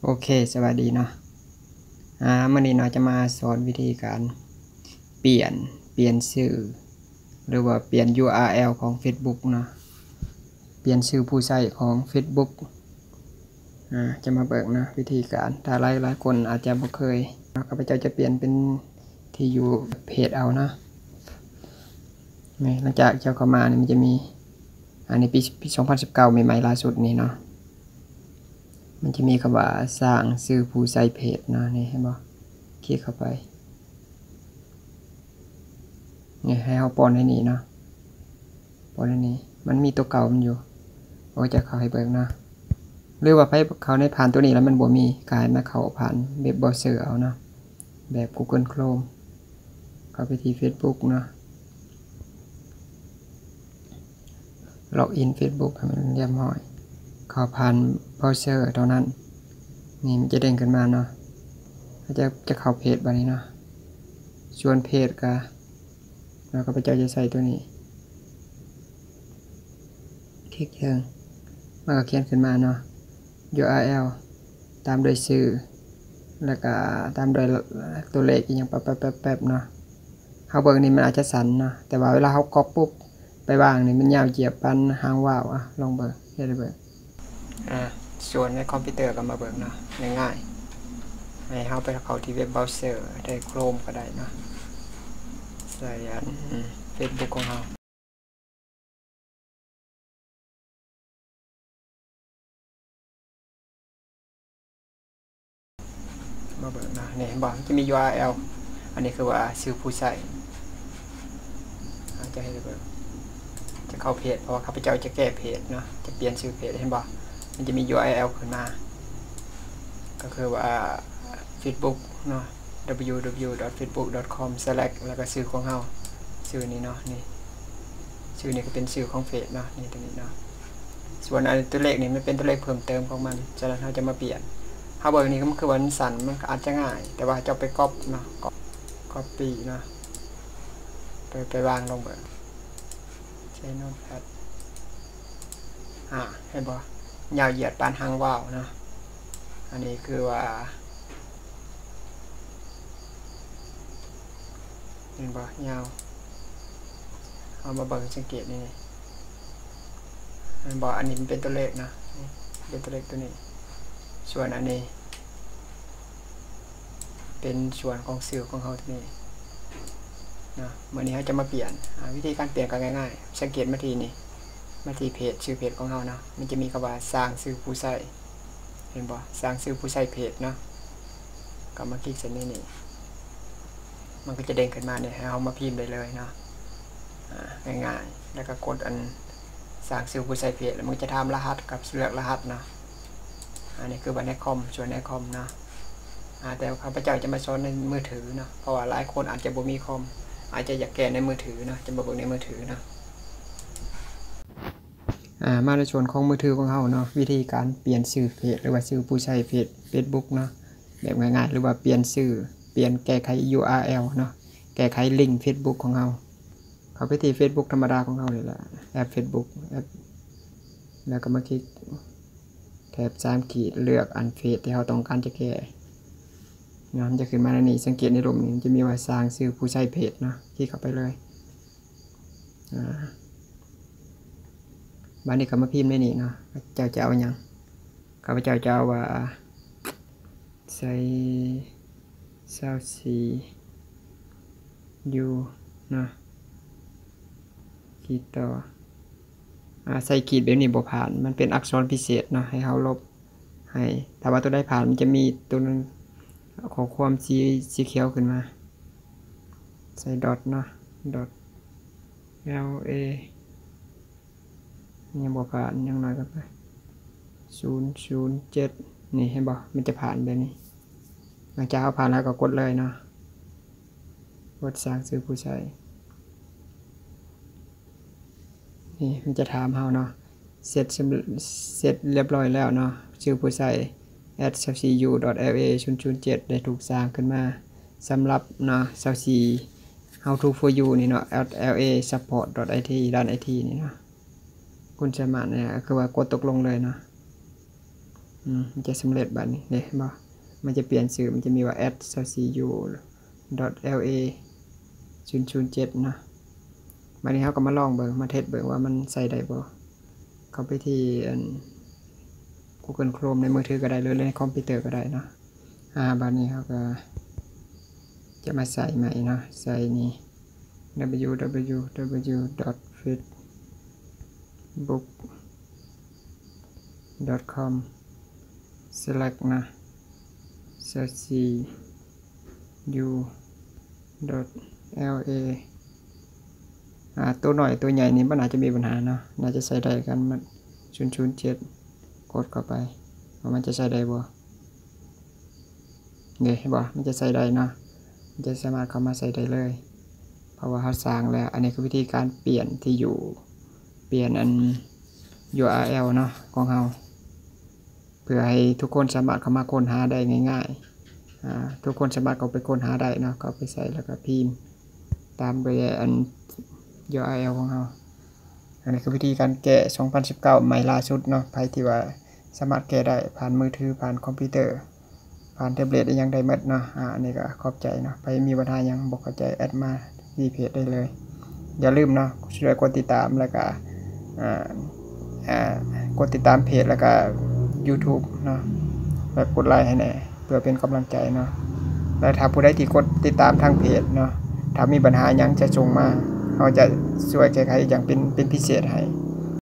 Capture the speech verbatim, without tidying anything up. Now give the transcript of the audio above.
โอเคสวัสดีเนาะอ่ามื่อนี้เนาะจะมาสอนวิธีการเปลี่ยนเปลี่ยนชื่อหรือว่าเปลี่ยน ยู อาร์ แอล ของ Facebook เนาะเปลี่ยนชื่อผู้ใช้ของ Facebook อ่าจะมาเบิกนะวิธีการถ้าหลายหลายคนอาจจะบ่เคยข้าพเจ้าจะเปลี่ยนเป็นที่อยู่เพจเอานะนี่หลังจากเจ้าเข้ามานี่มันจะมีอันนี้ปีปีสองพันสิบเก้าใหม่ๆล่าสุดนี่เนาะมันจะมีคำว่าสร้างชื่อผู้ใช้เพจเนาะนี่เห็นบ่คลิกเข้าไปนี่ให้เขาปอนให้นี่เนาะปอนให้นี่มันมีตัวเก่ามันอยู่โอ้จะเข้าให้เบิกเนาะหรือว่าไปเขาในผ่านตัวนี้แล้วมันบ่มีกลายมาเข้าผ่านเว็บเบราว์เซอร์เอาเนาะแบบ Google Chrome เข้าไปที่ Facebook เนาะล็อกอิน Facebook ให้มันเรียบร้อยเข้าผ่านเบราว์เซอร์เท่านั้นนี่มันจะเด้งขึ้นมาเนาะก็จะจะเข้าเพจบัดนี้เนาะส่วนเพจก็เราก็ไปเจ้าจะใส่ตัวนี้คลิกเชิงมันก็เขียนขึ้นมาเนาะ ยู อาร์ แอล ตามด้วยชื่อแล้วก็ตามด้วยตัวเลขอีกอย่างแป๊บๆๆเนาะเขาเบิ่งนี่มันอาจจะสั่นเนาะแต่ว่าเวลาเขาก๊อปปุ๊บไปวางนี่มันยาวเหยียบปันหางว่าวอ่ะลองเบิ่งเฮ็ดให้เบิ่งอ่าส่วนในคอมพิวเตอร์ก็มาเบิ่งเนาะง่ายๆให้เฮาไปเข้าที่เว็บเบราว์เซอร์ได้ Chrome ก็ได้เนาะใส่อัน Facebook ของเฮามาเบิ่งนะนี่เห็นบ่มันจะมี ยู อาร์ แอล อันนี้คือว่าชื่อผู้ใช้จะให้เบิ่งจะเข้าเพจเพราะว่าข้าพเจ้าจะแก้เพจเนาะจะเปลี่ยนชื่อเพจเห็นบ่มันจะมี ยู อาร์ แอล ขึ้นมาก็คือว่า Facebook เนาะ ดับเบิลยู ดับเบิลยู ดอท เฟซบุ๊ก ดอท คอม สแลช แล้วก็ชื่อของเฮาชื่อนี้เนาะนี่ชื่อนี้ก็เป็นชื่อของเพจเนาะนี่ตัวนี้เนาะส่วนอันตัวเลขนี่มันเป็นตัวเลขเพิ่มเติมของมันฉะนั้นเราจะมาเปลี่ยนเฮาเบิ่งนี่ก็คือวันสั่นมันอาจจะง่ายแต่ว่าจะไปก๊อปเนาะก๊อปปี้เนาะไปไปวางลงเบิ่งใช้โน้ตแพดอ่าเห็นบ่ยาวเหยียดปานหางว่าวเนาะอันนี้คือว่าเห็นบ่ยาวเอามาเบิ่งสังเกตนี่เห็นบ่อันนี้มันเป็นตัวเลขนะเป็นตัวเลขตัวนี้ส่วนอันนี้เป็นส่วนของสื่อของเขาตัวนี้นะเมื่อนี้เขาจะมาเปลี่ยนวิธีการเปลี่ยนก็ง่ายๆสังเกตมาทีนี่มาที่เพจชื่อเพจของเขานะมันจะมีคำว่าสร้างชื่อผู้ใช้เห็นบ่สร้างชื่อผู้ใช้เพจเนาะก็มาคลิกเส้นนี้นี่มันก็จะเด้งขึ้นมาเนี่ยให้เรามาพิมพ์ได้เลยเนาะง่ายๆแล้วก็กดอันสร้างชื่อผู้ใช้เพจแล้วมันจะทำรหัสกับเลือกรหัสเนาะอันนี้คือบัตรในคอมส่วนในคอมเนาะแต่ข้าพเจ้าจะมาสอนในมือถือเนาะเพราะว่าหลายคนอาจจะบ่มีคอมอาจจะอยากแก้ในมือถือเนาะจะมาเบิ่งในมือถือเนาะอ่ามาในส่วนของมือถือของเฮาเนาะวิธีการเปลี่ยนชื่อเพจหรือว่าชื่อผู้ใช้เพจ Facebook เนาะแบบง่ายๆหรือว่าเปลี่ยนชื่อเปลี่ยนแก้ไข ยู อาร์ แอล เนาะแก้ไขลิงก์ Facebook ของเฮาเข้าไปที่ Facebook ธรรมดาของเฮานี่แหละแอป Facebook แอปแล้วก็มาคลิกแถบสามขีดเลือกอันเพจที่เราต้องการจะแก้เนาะมันจะขึ้นมาในนี้สังเกตในรูปนี้จะมีว่าสร้างชื่อผู้ใช้เพจเนาะคลิกเข้าไปเลยอ่าบ้านนี้ก็มาพิมพ์ในนี้เนาะเจ้าจะเอาอย่างข้าพเจ้าจะเอาว่าใส่เศร้าสียูเนาะขีดต่ออ่าใส่ขีดแบบนี้บ่ผ่านมันเป็นอักษรพิเศษเนาะให้เขาลบให้ถ้าว่าตัวได้ผ่านมันจะมีตัวนึงขอความสีสีเขียวขึ้นมาใส่ดอทเนาะดอท L A ยังบ่ผ่านยังน้อยกันไปศูนย์ ศูนย์ เจ็ดนี่ให้บ่มันจะผ่านแบบนี้หลังจากเอาผ่านแล้วก็กดเลยเนาะกดสร้างชื่อผู้ใช้นี่มันจะถามเฮาเนาะเสร็จเสร็จเรียบร้อยแล้วเนาะชื่อผู้ใช้ แอท ซี ยู ดอท แอล เอ ศูนย์ ศูนย์ เจ็ด ได้ถูกสร้างขึ้นมาสำหรับเนาะ how to for you นี่เนาะ แอล เอ support ดอท ไอ ที ด้าน ไอ ที นี่เนาะคุณสามารถเนี่ยคือว่ากดตกลงเลยเนาะอืมมันจะสำเร็จบัดนี้เนี่ยบ่มันจะเปลี่ยนชื่อมันจะมีว่า at ccu .la ศูนย์ ศูนย์ เจ็ดเนาะบัดนี้เฮาก็มาลองเบิ่งมาเทสเบิ่งว่ามันใส่ได้บ่เข้าไปที่อัน Google Chrome ในมือถือก็ได้หรือในคอมพิวเตอร์ก็ได้เนาะอ่าบัดนี้เฮาก็จะมาใส่ใหม่เนาะใส่นี่ www dot facebook dot com select นะ ccu dot la อ่าตัวหน่อยตัวใหญ่นี่มันอาจจะมีปัญหาเนาะน่าจะใส่ได้กันมันศูนย์ ศูนย์ เจ็ดกดเข้าไปว่ามันจะใส่ได้บ่นี่บ่มันจะใส่ได้เนาะมันจะสามารถเข้ามาใส่ได้เลยเพราะว่าเขาสร้างแล้วอันนี้คือวิธีการเปลี่ยนที่อยู่เปลี่ยนอัน ยู อาร์ แอล เนาะของเราเพื่อให้ทุกคนสามารถเข้ามาค้นหาได้ง่ายๆอ่าทุกคนสามารถเข้าไปค้นหาได้เนาะก็ไปใส่แล้วก็พิมพ์ตามไปอัน ยู อาร์ แอล ของเราอันนี้คือวิธีการแก้สองพันสิบเก้าใหม่ล่าสุดเนาะใครที่ว่าสามารถแก้ได้ผ่านมือถือผ่านคอมพิวเตอร์ผ่านแท็บเล็ตได้ยังได้หมดเนาะอ่าอันนี้ก็ขอบใจเนาะไปมีปัญหายังบอกเข้าใจแอดมาที่เพจได้เลยอย่าลืมเนาะช่วยกดติดตามแล้วก็อ่าอ่ากดติดตามเพจแล้วก็ YouTube เนาะแบบกดไลค์ให้แน่เพื่อเป็นกำลังใจเนาะแล้วถ้าผู้ใดที่กดติดตามทางเพจเนาะถ้ามีปัญหายังจะส่งมาเราจะช่วยแก้ไขอย่างเป็นเป็นพิเศษให้